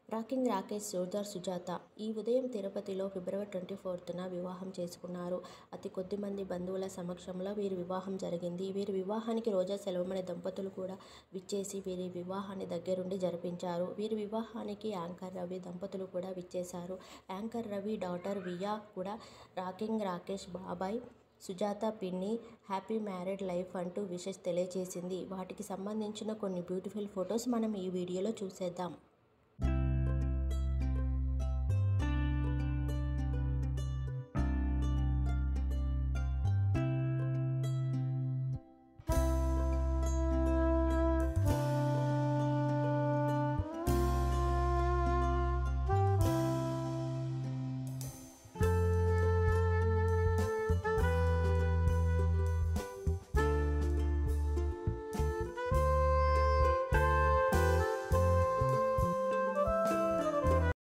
Rocking Rakesh సోదర్ Sujatha ఈ ఉదయం తిరుపతిలో ఫిబ్రవరి 24న వివాహం చేసుకున్నారు. అతి కొద్ది మంది బంధువుల సమక్షంలో వీరి వివాహం జరిగింది. వీరి వివాహానికి రోజా సెల్వమణి దంపతులు కూడా విచ్చేసి వీరి వివాహాన్ని దగ్గరుండి జరిపించారు. వీరి వివాహానికి యాంకర్ రవి దంపతులు కూడా విచ్చేశారు. యాంకర్ రవి డాటర్ వియా కూడా రాకింగ్ రాకేష్ బాబాయ్ సుజాత పిన్ని హ్యాపీ మ్యారీడ్ లైఫ్ అంటూ విషెస్ తెలియజేసింది. వాటికి సంబంధించిన కొన్ని బ్యూటిఫుల్ ఫొటోస్ మనం ఈ వీడియోలో చూసేద్దాం.